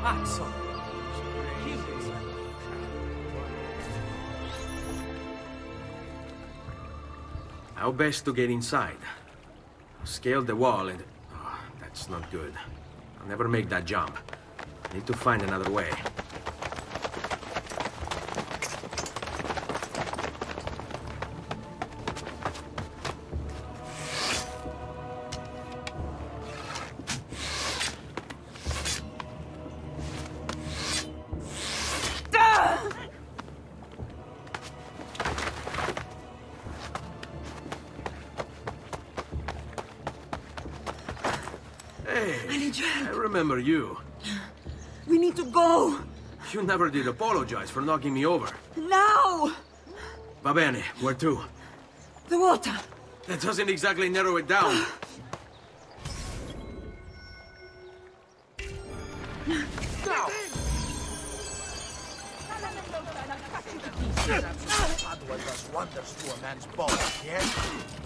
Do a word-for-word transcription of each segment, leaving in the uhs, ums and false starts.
Pazzo! How best to get inside? Scale the wall and... Oh, that's not good. I'll never make that jump. Need to find another way. I remember you. We need to go. You never did apologize for knocking me over. Now! Va bene, where to? The water. That doesn't exactly narrow it down. Now! Padua does wonders to a man's body, yes?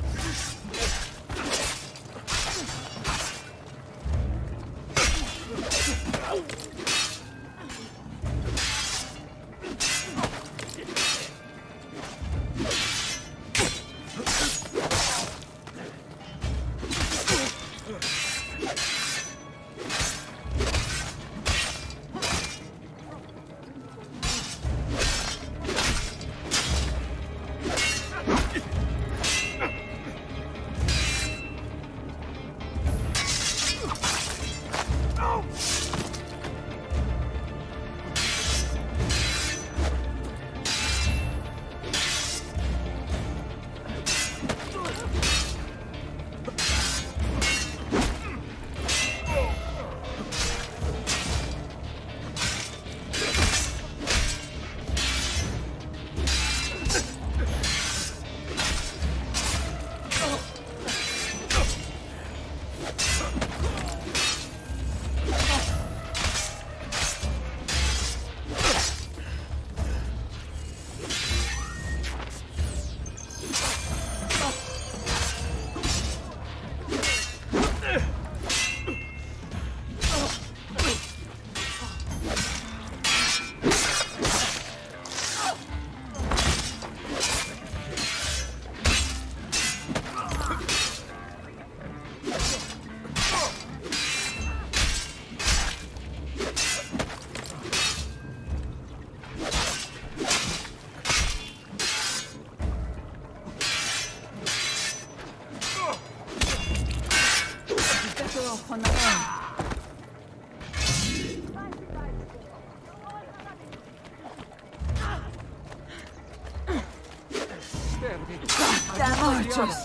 Damn archers!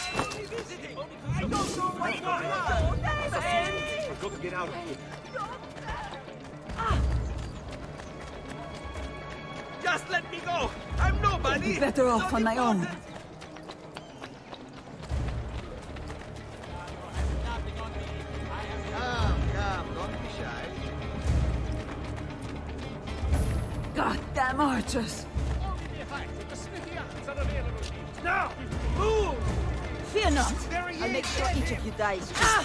I've got to get out of here. Just let me go! I'm nobody! Be better off on my own. Come, come, don't be shy. Goddamn archers! Now! Move! Fear not! There he I'll is, make sure Eddie. each of you dies. Ah!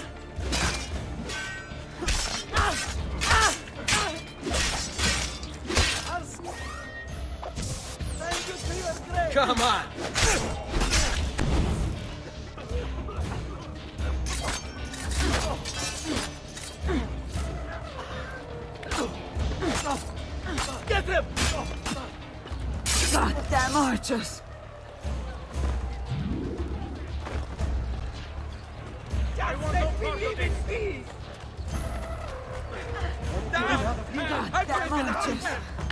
Come on! Get him! Goddamn archers! I want no part of this! Down! Goddamn archers!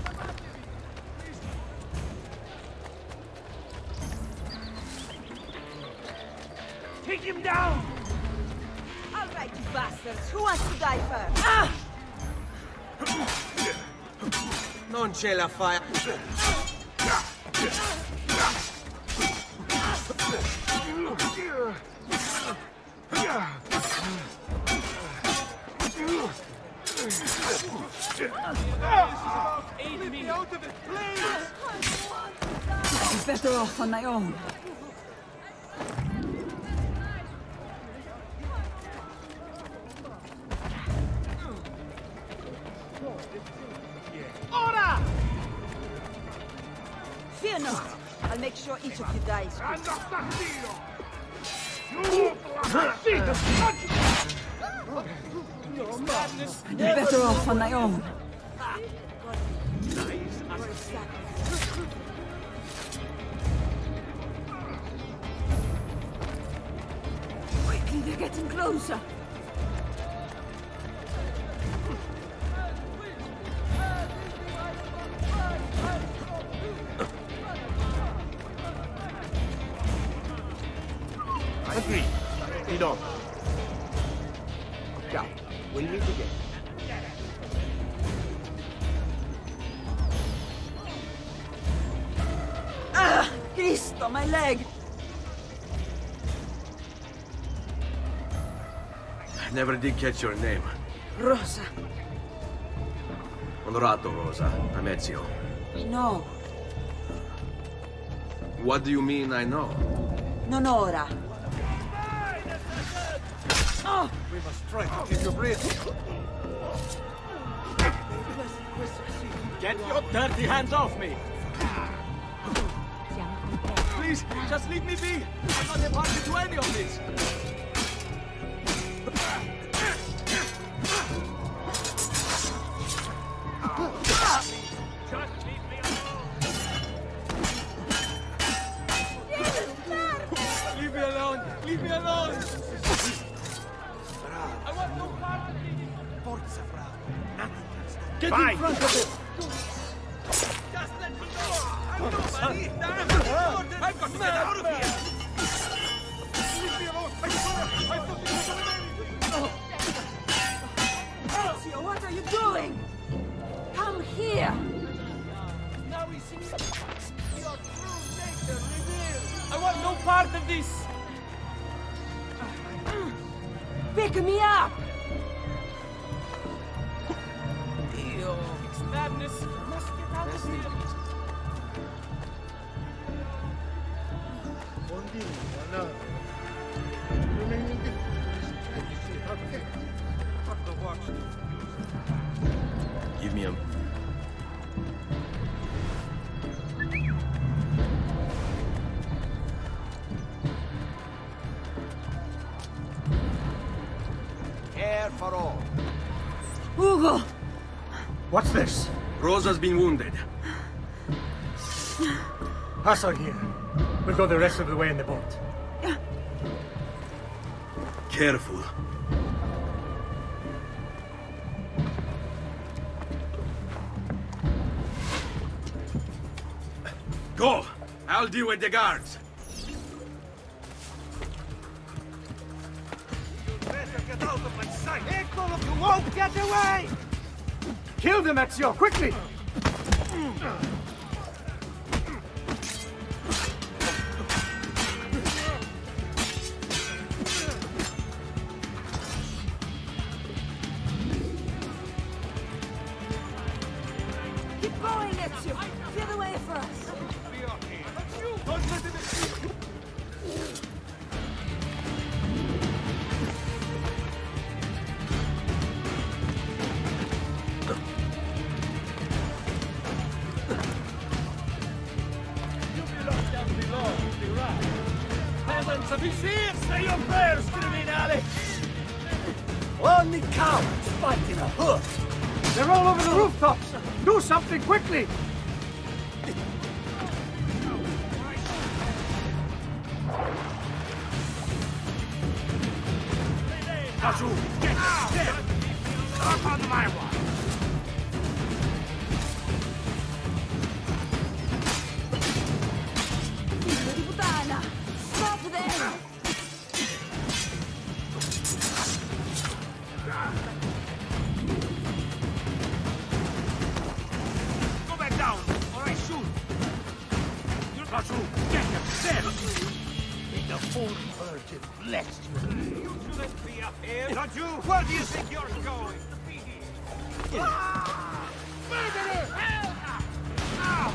Take him down! All right, you bastards! Who wants to die first? Ah! Non ce la fai. Leave me out of it, please! I'm better off on my own. Ora! Fear not. I'll make sure each of you dies. You're better off on my own. Quickly, they're getting closer. Agreed. Lead on. Yeah, we'll meet again. Ah! Cristo, my leg! I never did catch your name. Rosa. Onorato, Rosa. I'm Ezio. I know. What do you mean, I know? Non ora. Oh! We must try to keep your breath. Get your dirty hands off me! Please, just leave me be! I'm not a party to any of this! Just leave me alone! Leave me alone! Leave me alone! I want no part of this! Forza, bravo. Nothing can stop. Get Vai. in front of him! Just let me go! I'm nobody! Damn! I've got to get out of here! Leave me alone! I swear! I thought you were Ezio, what are you doing? Come here! Now we see your true nature revealed! I want no part of this! Pick me up! It's madness! You must get out of here! Give me a... Care for all. Ugo! What's this? Rosa's been wounded. Pass on here. We'll go the rest of the way in the boat. Careful. Go! I'll deal with the guards. Better get out of my sight. Echo, look, you won't get away! Kill them, Ezio, quickly! Keep going, Ezio! Clear the way for us! Don't let him escape! Peasants of his ears, say your prayers, criminale! Only cowards fight in a hood. They're all over the rooftops! Do something quickly! Kazu, get dead! Up on my one! Figlio di puttana! Stop them! Go back down, or I shoot! Kazu, get him dead! May the Holy Virgin bless you! You shouldn't be up here! Kazu, where do you think you're going? Ah! Murderer! Help! Ow!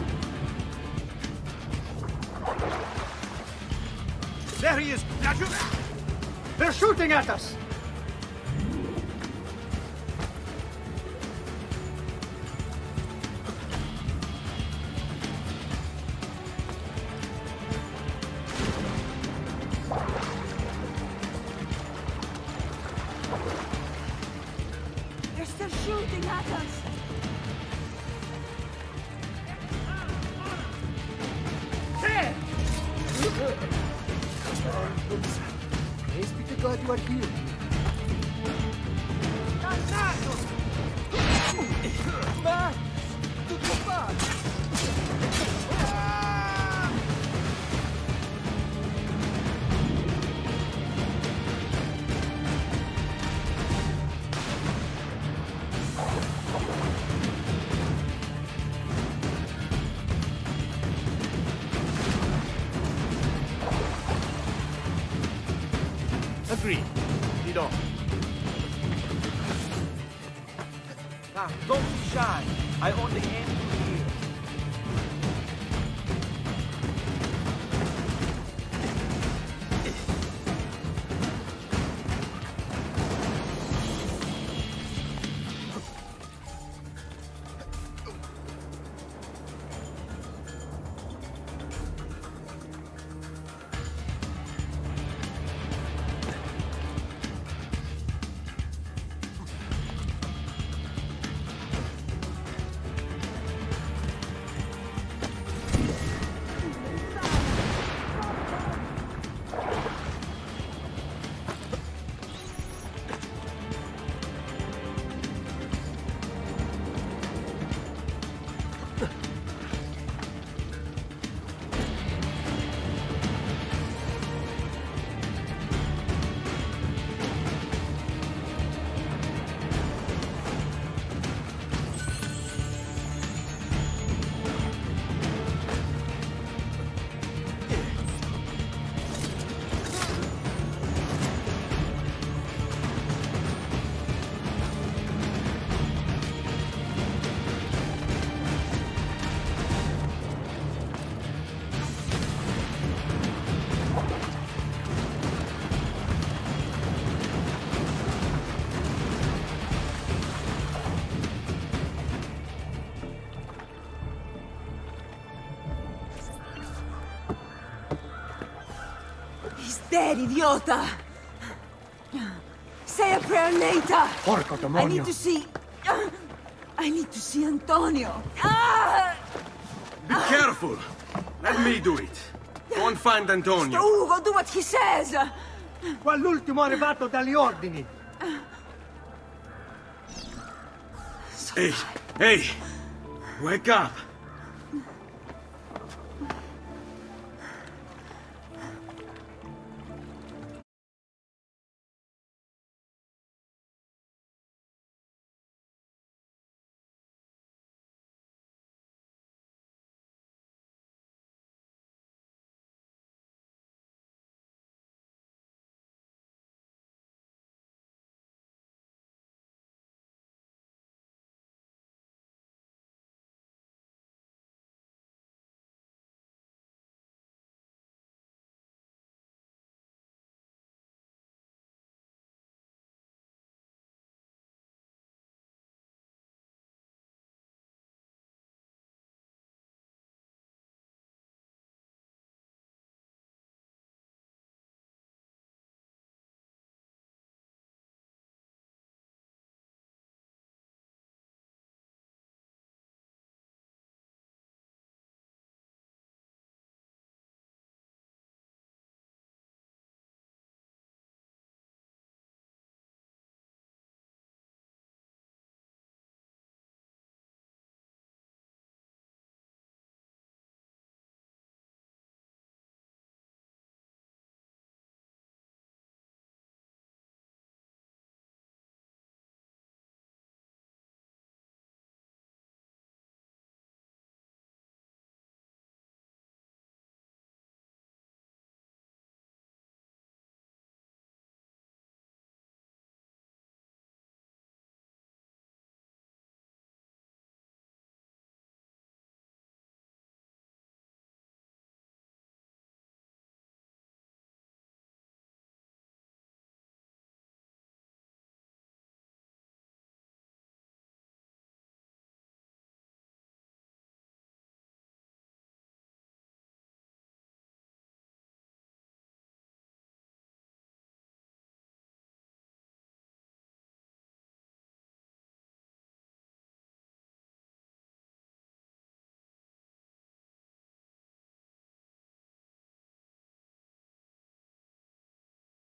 There he is! Kazu! They're shooting at us! They're shooting at us! There! Praise be to God you are here. Dannato! Ma... tutto fa! Agreed. Lead on. Ah, don't be shy. I only aim to hear. There, idiota! Say a prayer later! Porco I demonio! need to see... I need to see Antonio! Ah! Be careful! Let me do it. Go and find Antonio. Ugo, do what he says! Qua l'ultimo arrivato dagli ordini! Hey, hey! Wake up!